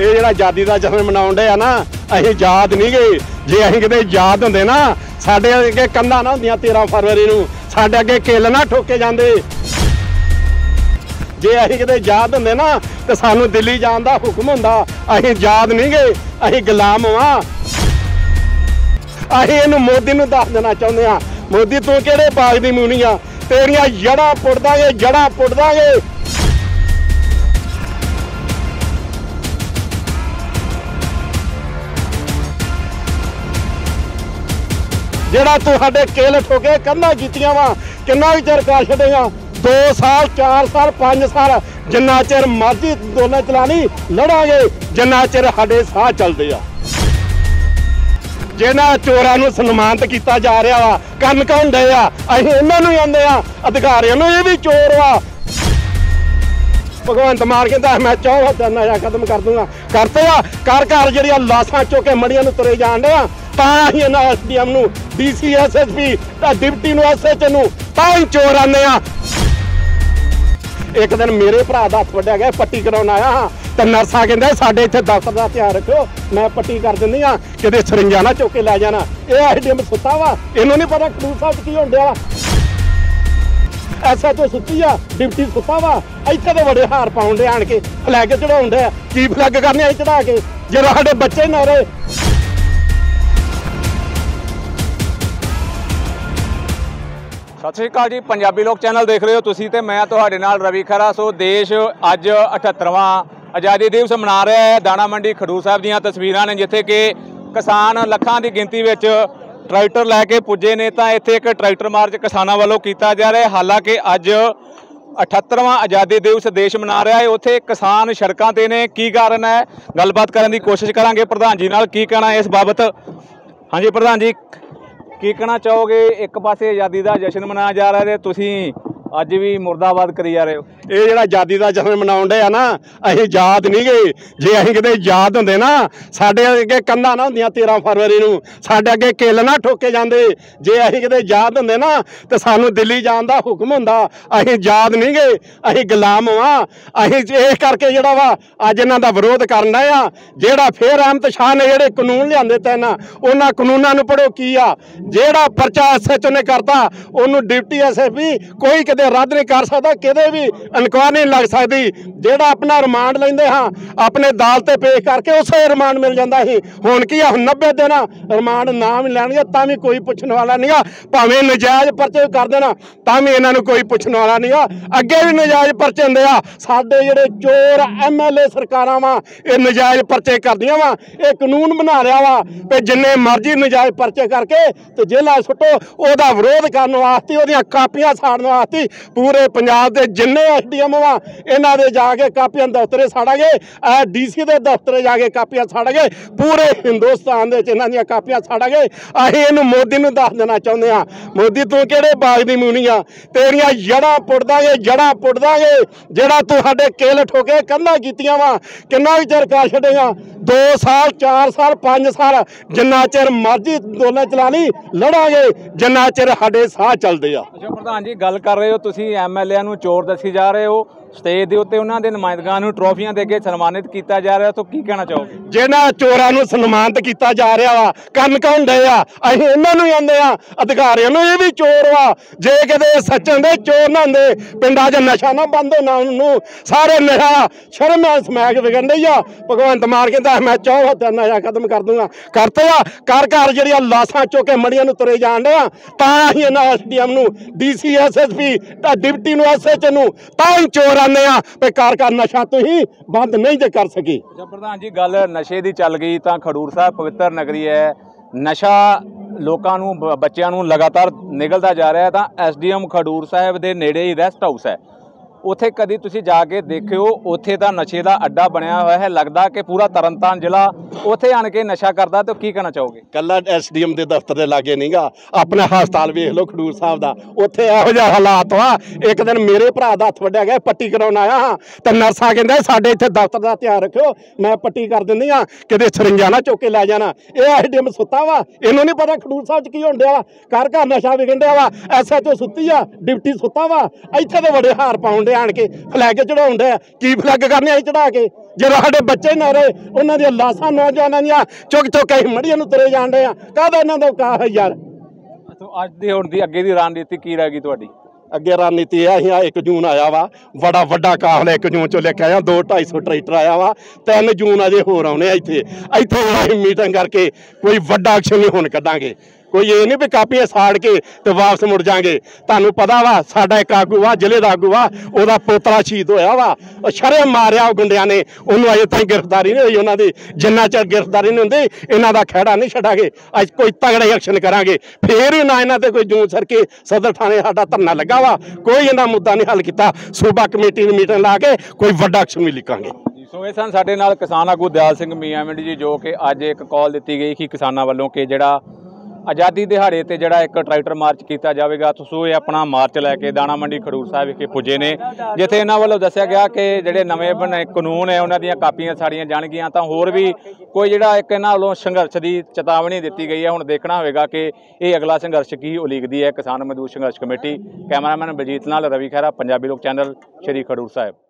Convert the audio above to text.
ਇਹ ਜਿਹੜਾ ਆਜ਼ਾਦੀ ਦਾ ਜਸ਼ਨ ਮਨਾਉਣ ਦੇ ਆ ਨਾ, ਅਸੀਂ ਯਾਦ ਨਹੀਂ ਗਏ। ਜੇ ਅਸੀਂ ਕਿਤੇ ਯਾਦ ਹੁੰਦੇ ਨਾ, ਸਾਡੇ ਅੱਗੇ ਕੰਧਾਂ ਨਾ ਹੁੰਦੀਆਂ 13 ਫਰਵਰੀ ਨੂੰ, ਸਾਡੇ ਅੱਗੇ ਕਿੱਲ ਨਾ ਠੋਕੇ ਜਾਂਦੇ। ਜੇ ਅਸੀਂ ਕਿਤੇ ਯਾਦ ਹੁੰਦੇ ਨਾ ਤੇ ਸਾਨੂੰ ਦਿੱਲੀ ਜਾਣ ਦਾ ਹੁਕਮ ਹੁੰਦਾ। ਅਸੀਂ ਯਾਦ ਨਹੀਂ ਗਏ, ਅਸੀਂ ਗੁਲਾਮ ਹਾਂ। ਅਸੀਂ ਇਹਨੂੰ ਮੋਦੀ ਨੂੰ ਦੱਸ ਦੇਣਾ ਚਾਹੁੰਦੇ ਹਾਂ, ਮੋਦੀ ਤੂੰ ਕਿਹੜੇ ਬਾਗ ਦੀ ਮੂਣੀ ਆ, ਤੇਰੀਆਂ ਜੜ੍ਹਾਂ ਪੁੱਟ ਦਾਂਗੇ, ਜੜ੍ਹਾਂ ਪੁੱਟ ਦਾਂਗੇ। ਜਿਹੜਾ ਤੂੰ ਸਾਡੇ ਕਿੱਲ ਠੋਕੇ ਕੰਧਾਂ ਕੀਤੀਆਂ ਵਾ, ਕਿੰਨਾ ਵੀ ਚਿਰ ਕਰ ਛੱਡੇਗਾ? 2 ਸਾਲ 4 ਸਾਲ 5 ਸਾਲ, ਜਿੰਨਾ ਚਿਰ ਮਰਜ਼ੀ ਅੰਦੋਲਨ ਚਲਾਣੀ ਲੜਾਂਗੇ, ਜਿੰਨਾ ਚਿਰ ਸਾਡੇ ਸਾਹ ਚੱਲਦੇ ਆ। ਜਿਹਨਾਂ ਚੋਰਾਂ ਨੂੰ ਸਨਮਾਨਿਤ ਕੀਤਾ ਜਾ ਰਿਹਾ ਵਾ, ਕੰਨ ਕੌਣ ਡੇ ਆ? ਅਸੀਂ ਇਹਨਾਂ ਨੂੰ ਆਂਦੇ ਆ ਅਧਿਕਾਰੀਆਂ ਨੂੰ, ਇਹ ਵੀ ਚੋਰ ਵਾ। ਭਗਵੰਤ ਮਾਨ ਕਹਿੰਦਾ ਮੈਂ ਚਾਹੋ ਤਾਂ ਨਸ਼ਾ ਖਤਮ ਕਰ ਦੂੰਗਾ, ਕਰਤੇ ਆ। ਘਰ ਘਰ ਜਿਹੜੀਆਂ ਲਾਸ਼ਾਂ ਚੁੱਕ ਕੇ ਮੰਡੀਆਂ ਨੂੰ ਤੁਰੇ ਜਾਣ ਡਿਆ, ਤਾਂ ਅਸੀਂ ਇਹਨਾਂ ਐਸਡੀਐਮ ਨੂੰ, ਡੀਸੀ ਐਸਐਸਪੀ ਤਾਂ ਡਿਪਟੀ ਨੂੰ, ਐਸਐਚ ਨੂੰ ਤਾਂ ਹੀ ਚੋਰ ਆਉਂਦੇ ਆ। ਇੱਕ ਦਿਨ ਮੇਰੇ ਭਰਾ ਦਾ ਹੱਥ ਵੱਢਿਆ ਗਿਆ, ਪੱਟੀ ਕਰਾਉਣ ਆਇਆ ਹਾਂ ਤੇ ਨਰਸਾਂ ਕਹਿੰਦੇ ਸਾਡੇ ਇੱਥੇ ਦਫ਼ਤਰ ਦਾ ਧਿਆਨ ਰੱਖਿਓ, ਮੈਂ ਪੱਟੀ ਕਰ ਦਿੰਦੀ ਆ, ਕਿਤੇ ਸਰਿੰਜਾ ਨਾ ਚੁੱਕ ਕੇ ਲੈ ਜਾਣਾ। ਇਹ ਐਸਡੀਐਮ ਸੁੱਤਾ ਵਾ, ਇਹਨੂੰ ਨਹੀਂ ਪਤਾ ਖਡੂਰ ਸਾਹਿਬ ਕੀ ਹੋਣ ਡਿਆ। ਐਸਐਚਓ ਸੁੱਤੀ ਆ, ਡਿਪਟੀ ਸੁੱਤਾ ਵਾ, ਇੱਥੇ ਦੇ ਬੜੇ ਹਾਰ ਪਾਉਣ ਦੇ ਆਣ ਕੇ, ਫਲੈਗ ਚੜਾਉਣ ਦੇ। ਕੀ ਫਲੈਗ ਕਰਨੇ ਅਸੀਂ ਚੜਾ ਕੇ, ਜਦੋਂ ਸਾਡੇ ਬੱਚੇ ਨਾ ਰਹੇ? ਸਤਿ ਸ਼੍ਰੀ ਅਕਾਲ ਜੀ, ਪੰਜਾਬੀ ਲੋਕ ਚੈਨਲ ਦੇਖ ਰਹੇ ਹੋ ਤੁਸੀਂ ਤੇ ਮੈਂ ਤੁਹਾਡੇ ਨਾਲ ਰਵੀ ਖਰਾ। ਸੋ ਦੇਸ਼ ਅੱਜ 78ਵਾਂ ਆਜ਼ਾਦੀ ਦਿਵਸ ਮਨਾ ਰਿਹਾ ਹੈ। ਦਾਣਾ ਮੰਡੀ ਖਡੂਰ ਸਾਹਿਬ ਦੀਆਂ ਤਸਵੀਰਾਂ ਨੇ, ਜਿੱਥੇ ਕਿ ਕਿਸਾਨ ਲੱਖਾਂ ਦੀ ਗਿਣਤੀ ਵਿੱਚ ਟਰੈਕਟਰ ਲੈ ਕੇ ਪੁੱਜੇ ਨੇ। ਤਾਂ ਇੱਥੇ ਇੱਕ ਟਰੈਕਟਰ ਮਾਰਚ ਕਿਸਾਨਾਂ ਵੱਲੋਂ ਕੀਤਾ ਜਾ ਰਿਹਾ। ਹਾਲਾਂਕਿ ਅੱਜ 78ਵਾਂ ਆਜ਼ਾਦੀ ਦਿਵਸ ਦੇਸ਼ ਮਨਾ ਰਿਹਾ ਹੈ, ਉੱਥੇ ਕਿਸਾਨ ਸੜਕਾਂ ਤੇ ਨੇ। ਕੀ ਕਾਰਨ ਹੈ, ਗੱਲਬਾਤ ਕਰਨ ਦੀ ਕੋਸ਼ਿਸ਼ ਕਰਾਂਗੇ ਪ੍ਰਧਾਨ ਜੀ ਨਾਲ। ਕੀ ਕਹਿਣਾ ਇਸ ਬਾਬਤ? ਹਾਂਜੀ ਪ੍ਰਧਾਨ ਜੀ, ਕੀ ਕਹਿਣਾ ਚਾਹੋਗੇ? ਇੱਕ ਪਾਸੇ ਆਜ਼ਾਦੀ ਦਾ ਜਸ਼ਨ ਮਨਾਇਆ ਜਾ ਰਿਹਾ ਤੇ ਤੁਸੀਂ ਅੱਜ ਵੀ ਮੁਰਦਾਬਾਦ ਕਰੀ ਜਾ ਰਹੇ ਹੋ। ਇਹ ਜਿਹੜਾ ਆਜ਼ਾਦੀ ਦਾ ਜਸ਼ਨ ਮਨਾਉਣ ਦੇ ਆ ਨਾ, ਅਸੀਂ ਯਾਦ ਨਹੀਂ ਗਏ। ਜੇ ਅਸੀਂ ਕਿਤੇ ਯਾਦ ਹੁੰਦੇ ਨਾ, ਸਾਡੇ ਅੱਗੇ ਕੰਧਾਂ ਨਾ ਹੁੰਦੀਆਂ 13 ਫਰਵਰੀ ਨੂੰ, ਸਾਡੇ ਅੱਗੇ ਕਿੱਲ ਨਾ ਠੋਕੇ ਜਾਂਦੇ। ਜੇ ਅਸੀਂ ਕਿਤੇ ਯਾਦ ਹੁੰਦੇ ਨਾ ਤੇ ਸਾਨੂੰ ਦਿੱਲੀ ਜਾਣ ਦਾ ਹੁਕਮ ਹੁੰਦਾ। ਅਸੀਂ ਯਾਦ ਨਹੀਂ ਗਏ, ਅਸੀਂ ਗੁਲਾਮ ਹਾਂ। ਅਸੀਂ ਇਸ ਕਰਕੇ ਜਿਹੜਾ ਵਾ ਅੱਜ ਇਹਨਾਂ ਦਾ ਵਿਰੋਧ ਕਰਨ ਆਏ ਆ। ਜਿਹੜਾ ਫਿਰ ਅਹਿਮਦ ਸ਼ਾਹ ਨੇ ਜਿਹੜੇ ਕਾਨੂੰਨ ਲਿਆਂਦੇ ਤੈਨ, ਉਹਨਾਂ ਕਾਨੂੰਨਾਂ ਨੂੰ ਪੜ੍ਹੋ ਕੀ ਆ। ਜਿਹੜਾ ਪਰਚਾ ਐਸਐਚਓ ਨੇ ਕਰਤਾ, ਉਹਨੂੰ ਡਿਪਟੀ ਐਸਐਸਪੀ ਕੋਈ ਕਿਤੇ ਰੱਦ ਨਹੀਂ ਕਰ ਸਕਦਾ, ਕਿਤੇ ਵੀ ਇਨਕੁਆਇਰੀ ਨਹੀਂ ਲੱਗ ਸਕਦੀ। ਜਿਹੜਾ ਆਪਣਾ ਰਿਮਾਂਡ ਲੈਂਦੇ ਹਾਂ, ਆਪਣੇ ਅਦਾਲਤ ਤੇ ਪੇਸ਼ ਕਰਕੇ ਉਸੇ ਰਿਮਾਂਡ ਮਿਲ ਜਾਂਦਾ ਸੀ। ਹੁਣ ਕੀ ਆ, 90 ਦਿਨ ਰਿਮਾਂਡ ਨਾ ਵੀ ਲੈਣਗੇ ਤਾਂ ਵੀ ਕੋਈ ਪੁੱਛਣ ਵਾਲਾ ਨਹੀਂ ਆ। ਭਾਵੇਂ ਨਜਾਇਜ਼ ਪਰਚੇ ਕਰ ਦੇਣਾ ਤਾਂ ਵੀ ਇਹਨਾਂ ਨੂੰ ਕੋਈ ਪੁੱਛਣ ਵਾਲਾ ਨਹੀਂ ਆ। ਅੱਗੇ ਵੀ ਨਜਾਇਜ਼ ਪਰਚੇ ਹੁੰਦੇ ਆ। ਸਾਡੇ ਜਿਹੜੇ ਚੋਰ ਐਮਐਲਏ ਸਰਕਾਰਾਂ ਵਾ, ਇਹ ਨਜਾਇਜ਼ ਪਰਚੇ ਕਰਦੀਆਂ ਵਾ। ਇਹ ਕਾਨੂੰਨ ਬਣਾ ਰਿਹਾ ਵਾ ਕਿ ਜਿੰਨੇ ਮਰਜ਼ੀ ਨਜਾਇਜ਼ ਪਰਚੇ ਕਰਕੇ ਤੇ ਜੇਲ੍ਹਾਂ ਸੁੱਟੋ। ਉਹਦਾ ਵਿਰੋਧ ਕਰਨ ਵਾਸਤੇ, ਉਹਦੀਆਂ ਕਾਪੀਆਂ ਸਾੜਨ ਵਾਸਤੇ ਪੂਰੇ ਪੰਜਾਬ ਦੇ ਜਿੰਨੇ ਐਸਡੀਐਮ ਵਾ, ਇਹਨਾਂ ਦੇ ਜਾ ਕੇ ਕਾਪੀਆਂ ਦਫ਼ਤਰੇ ਸਾੜਾਂਗੇ। ਡੀਸੀ ਦੇ ਦਫ਼ਤਰੇ ਜਾ ਕੇ ਕਾਪੀਆਂ ਸਾੜਾਂਗੇ। ਪੂਰੇ ਹਿੰਦੁਸਤਾਨ ਦੇ ਵਿੱਚ ਇਹਨਾਂ ਦੀਆਂ ਕਾਪੀਆਂ ਸਾੜਾਂਗੇ। ਅਸੀਂ ਇਹਨੂੰ ਮੋਦੀ ਨੂੰ ਦੱਸ ਦੇਣਾ ਚਾਹੁੰਦੇ ਹਾਂ, ਮੋਦੀ ਤੂੰ ਕਿਹੜੇ ਬਾਗ ਦੀ ਮੂਣੀ ਆ, ਤੇਰੀਆਂ ਜੜ੍ਹਾਂ ਪੁੱਟ ਦਾਂਗੇ, ਜੜ੍ਹਾਂ ਪੁੱਟ ਦਾਂਗੇ। ਜਿਹੜਾ ਤੂੰ ਸਾਡੇ ਕਿੱਲ ਠੋਕੇ ਕੰਧਾਂ ਕੀਤੀਆਂ ਵਾ, ਕਿੰਨਾ ਵੀ ਚਿਰ ਕਰ ਛੱਡੇਗਾ? 2 ਸਾਲ 4 ਸਾਲ 5 ਸਾਲ, ਜਿੰਨਾ ਚਿਰ ਮਰਜ਼ੀ ਅੰਦੋਲਨ ਚਲਾਣੀ ਲੜਾਂਗੇ, ਜਿੰਨਾ ਚਿਰ ਸਾਡੇ ਸਾਹ ਚੱਲਦੇ ਆ। ਅੱਛਾ ਪ੍ਰਧਾਨ ਜੀ, ਗੱਲ ਕਰ ਰਹੇ ਹੋ ਤੁਸੀਂ ਐਮਐਲਏ ਨੂੰ ਚੋਰ ਦੱਸੀ ਜਾ ਰਹੇ ਹੋ। ਸਟੇਜ ਦੇ ਉੱਤੇ ਉਹਨਾਂ ਦੇ ਨੁਮਾਇੰਦਗਾਂ ਨੂੰ ਟਰੋਫੀਆਂ ਦੇ ਕੇ ਸਨਮਾਨਿਤ ਕੀਤਾ ਜਾ ਰਿਹਾ, ਤਾਂ ਕੀ ਕਹਿਣਾ ਚਾਹੋਗੇ? ਜਿਹਨਾਂ ਚੋਰਾਂ ਨੂੰ ਸਨਮਾਨਿਤ ਕੀਤਾ ਜਾ ਰਿਹਾ ਵਾ, ਕੰਨ ਕੌਣ ਡੇ ਆ? ਅਸੀਂ ਇਹਨਾਂ ਨੂੰ ਆਂਦੇ ਆ ਅਧਿਕਾਰੀਆਂ ਨੂੰ, ਇਹ ਵੀ ਚੋਰ ਵਾ। ਜੇ ਕਿਤੇ ਸੱਚਣ ਦੇ ਚੋਰ ਨਾ ਹੁੰਦੇ, ਪਿੰਡਾਂ 'ਚ ਨਸ਼ਾ ਨਾ ਬੰਦ ਹੋਣਾ। ਉਹਨੂੰ ਸਾਰੇ ਨਸ਼ਾ ਸ਼ਰਮ ਸਮੈਕ ਵਿਗਣ ਡਈ ਆ। ਭਗਵੰਤ ਮਾਨ ਕਹਿੰਦਾ ਮੈਂ ਚਾਹੋ ਤਾਂ ਨਸ਼ਾ ਖਤਮ ਕਰ ਦੂੰਗਾ, ਕਰਤੇ ਆ। ਘਰ ਘਰ ਜਿਹੜੀਆਂ ਲਾਸ਼ਾਂ ਚੁੱਕ ਕੇ ਮੰਡੀਆਂ ਨੂੰ ਤੁਰੇ ਜਾਣ ਡਿਆ, ਤਾਂ ਅਸੀਂ ਇਹਨਾਂ ਐਸਡੀਐਮ ਨੂੰ, ਡੀਸੀ ਐਸਐਸਪੀ ਤਾਂ ਡਿਪਟੀ ਨੂੰ, ਐਸਐਚ ਨੂੰ ਤਾਂ ਹੀ ਚੋਰ ਆਨੇ ਆ ਤੇ ਘਰ ਘਰ ਨਸ਼ਾ ਤੁਸੀਂ ਬੰਦ ਨਹੀਂ ਜੇ ਕਰ ਸਕੀ। ਅੱਛਾ ਪ੍ਰਧਾਨ ਜੀ, ਗੱਲ ਨਸ਼ੇ ਦੀ ਚੱਲ ਗਈ ਤਾਂ ਖਡੂਰ ਸਾਹਿਬ ਪਵਿੱਤਰ ਨਗਰੀ ਹੈ। ਨਸ਼ਾ ਲੋਕਾਂ ਨੂੰ, ਬੱਚਿਆਂ ਨੂੰ ਲਗਾਤਾਰ ਨਿਗਲਦਾ ਜਾ ਰਿਹਾ। ਤਾਂ ਐਸਡੀਐਮ ਖਡੂਰ ਸਾਹਿਬ ਦੇ ਨੇੜੇ ਹੀ ਰੈਸਟ ਹਾਊਸ ਹੈ, ਉੱਥੇ ਕਦੀ ਤੁਸੀਂ ਜਾ ਕੇ ਦੇਖਿਓ? ਉੱਥੇ ਤਾਂ ਨਸ਼ੇ ਦਾ ਅੱਡਾ ਬਣਿਆ ਹੋਇਆ ਹੈ। ਲੱਗਦਾ ਕਿ ਪੂਰਾ ਤਰਨਤਾਰਨ ਜ਼ਿਲ੍ਹਾ ਉੱਥੇ ਆਣ ਕੇ ਨਸ਼ਾ ਕਰਦਾ। ਤਾਂ ਕੀ ਕਹਿਣਾ ਚਾਹੋਗੇ? ਕੱਲਾ ਐਸਡੀਐਮ ਦੇ ਦਫ਼ਤਰ ਦੇ ਲਾਗੇ ਨਹੀਂਗਾ, ਆਪਣਾ ਹਸਪਤਾਲ ਵੇਖ ਲਓ ਖਡੂਰ ਸਾਹਿਬ ਦਾ, ਉੱਥੇ ਇਹੋ ਜਿਹਾ ਹਾਲਾਤ ਵਾ। ਇੱਕ ਦਿਨ ਮੇਰੇ ਭਰਾ ਦਾ ਹੱਥ ਵੱਢਿਆ ਗਿਆ, ਪੱਟੀ ਕਰਾਉਣ ਆਇਆ ਹਾਂ ਤੇ ਨਰਸਾਂ ਕਹਿੰਦੇ ਸਾਡੇ ਇੱਥੇ ਦਫ਼ਤਰ ਦਾ ਧਿਆਨ ਰੱਖਿਓ, ਮੈਂ ਪੱਟੀ ਕਰ ਦਿੰਦੀ ਆ, ਕਿਤੇ ਸਰਿੰਜਾ ਨਾ ਚੁੱਕ ਕੇ ਲੈ ਜਾਣਾ। ਇਹ ਐਸਡੀਐਮ ਸੁੱਤਾ ਵਾ, ਇਹਨੂੰ ਨਹੀਂ ਪਤਾ ਖਡੂਰ ਸਾਹਿਬ 'ਚ ਕੀ ਹੋਣ ਡਿਆ ਵਾ। ਘਰ ਘਰ ਨਸ਼ਾ ਵਿਕਣ ਡਿਆ ਵਾ। ਐਸਐਚਓ ਸੁੱਤੀ ਆ, ਡਿਪਟੀ ਸੁੱਤਾ ਵਾ, ਇੱਥੇ ਦੇ ਬੜੇ ਹਾਰ ਪਾਉਣ ਆਣ ਕੇ, ਫਲੈਗ ਚੜਾਉਣ ਡਿਆ। ਕੀ ਫਲੈਗ ਕਰਨੇ ਅਸੀਂ ਚੜਾ ਕੇ? ਜਦੋਂ ਸਾਡੇ ਬੱਚੇ ਨਾ ਰਹੇ ਉਹਨਾਂ ਦੀਆਂ ਲਾਸ਼ਾਂ ਨੌਜਵਾਨਾਂ ਦੀਆਂ ਚੁੱਕ ਚੁੱਕ ਅਸੀਂ ਮੜੀਆਂ ਨੂੰ ਤੁਰੇ ਜਾਣ ਡਏ ਆ। ਕਾਹਦਾ ਇਹਨਾਂ ਦਾ ਔਕਾਤ ਹੈ ਯਾਰ। ਅੱਜ ਦੀ ਹੁਣ ਦੀ ਅੱਗੇ ਦੀ ਰਣਨੀਤੀ ਕੀ ਰਹੇਗੀ ਤੁਹਾਡੀ? ਅੱਗੇ ਰਣਨੀਤੀ ਇਹ ਅਸੀਂ 1 ਜੂਨ ਆਇਆ ਵਾ, ਬੜਾ ਵੱਡਾ ਕਾਫਲਾ 1 ਜੂਨ ਚੋਂ ਲੈ ਕੇ ਆਇਆ, 200-250 ਟਰੈਕਟਰ ਆਇਆ ਵਾ, 3 ਜੂਨ ਅਜੇ ਹੋਰ ਆਉਣੇ ਆ। ਇੱਥੇ ਅਸੀਂ ਮੀਟਿੰਗ ਕਰਕੇ ਕੋਈ ਵੱਡਾ ਐਕਸ਼ਨ ਨਹੀਂ ਹੁਣ ਕੱਢਾਂਗੇ। ਕੋਈ ਇਹ ਨਹੀਂ ਵੀ ਕਾਪੀਆਂ ਸਾੜ ਕੇ ਤੇ ਵਾਪਸ ਮੁੜ ਜਾਾਂਗੇ। ਤੁਹਾਨੂੰ ਪਤਾ ਵਾ ਸਾਡਾ ਇੱਕ ਆਗੂ ਆ, ਜ਼ਿਲ੍ਹੇ ਦਾ ਆਗੂ ਆ, ਉਹਦਾ ਪੋਤਰਾ ਸ਼ਹੀਦ ਹੋਇਆ ਵਾ, ਉਹ ਸ਼ਰਮ ਮਾਰਿਆ ਉਹ ਗੁੰਡਿਆਂ ਨੇ, ਉਹਨੂੰ ਅਜੇ ਤਾਈਂ ਗ੍ਰਿਫਤਾਰੀ ਨਹੀਂ ਹੋਈ ਉਹਨਾਂ ਦੀ। ਜਿੰਨਾ ਚਿਰ ਗ੍ਰਿਫਤਾਰੀ ਨਹੀਂ ਹੁੰਦੀ ਇਹਨਾਂ ਦਾ ਖਹਿੜਾ ਨਹੀਂ ਛੱਡਾਂਗੇ। ਅੱਜ ਕੋਈ ਤਗੜਾ ਐਕਸ਼ਨ ਕਰਾਂਗੇ, ਫੇਰ ਹੀ ਨਾ ਇਹਨਾਂ ਤੇ ਕੋਈ ਜੂਨ ਸਰ ਕੇ ਸਦਰ ਥਾਣੇ ਸਾਡਾ ਧਰਨਾ ਲੱਗਾ ਵਾ, ਕੋਈ ਇਹਨਾਂ ਮੁੱਦਾ ਨਹੀਂ ਹੱਲ ਕੀਤਾ। ਸੂਬਾ ਕਮੇਟੀ ਦੀ ਮੀਟਿੰਗ ਲਾ ਕੇ ਕੋਈ ਵੱਡਾ ਐਕਸ਼ਨ ਵੀ ਲਿਖਾਂਗੇ। ਸੋ ਇਹ ਸਨ ਸਾਡੇ ਨਾਲ ਕਿਸਾਨ ਆਗੂ ਦਿਆਲ ਸਿੰਘ ਮੀਆਂ ਮਿੰਟ ਜੀ, ਜੋ ਕਿ ਅੱਜ ਇੱਕ ਕਾਲ ਦਿੱਤੀ ਗਈ ਕਿ ਕਿਸਾਨਾਂ ਵੱਲੋਂ ਕਿ ਜਿਹੜਾ ਆਜ਼ਾਦੀ ਦਿਹਾੜੇ ਤੇ ਜਿਹੜਾ ਇੱਕ ਟਰੈਕਟਰ ਮਾਰਚ ਕੀਤਾ ਜਾਵੇਗਾ। ਸੋ ਇਹ ਆਪਣਾ ਮਾਰਚ ਲੈ ਕੇ ਦਾਣਾ ਮੰਡੀ ਖਡੂਰ ਸਾਹਿਬ ਵਿਖੇ ਪੁੱਜੇ ਨੇ, ਜਿੱਥੇ ਇਹਨਾਂ ਵੱਲੋਂ ਦੱਸਿਆ ਗਿਆ ਕਿ ਜਿਹੜੇ ਨਵੇਂ ਬਣੇ ਕਾਨੂੰਨ ਹੈ ਉਹਨਾਂ ਦੀਆਂ ਕਾਪੀਆਂ ਸਾੜੀਆਂ ਜਾਣਗੀਆਂ। ਤਾਂ ਹੋਰ ਵੀ ਕੋਈ ਜਿਹੜਾ ਇੱਕ ਇਹਨਾਂ ਵੱਲੋਂ ਸੰਘਰਸ਼ ਦੀ ਚੇਤਾਵਨੀ ਦਿੱਤੀ ਗਈ ਹੈ। ਹੁਣ ਦੇਖਣਾ ਹੋਵੇਗਾ ਕਿ ਇਹ ਅਗਲਾ ਸੰਘਰਸ਼ ਕੀ ਉਲੀਕਦੀ ਹੈ ਕਿਸਾਨ ਮਜ਼ਦੂਰ ਸੰਘਰਸ਼ ਕਮੇਟੀ। ਕੈਮਰਾਮੈਨ ਬਲਜੀਤ ਨਾਲ ਰਵੀ ਖਹਿਰਾ, ਪੰਜਾਬੀ ਲੋਕ ਚੈਨਲ, ਸ਼੍ਰੀ ਖਡੂਰ ਸਾਹਿਬ।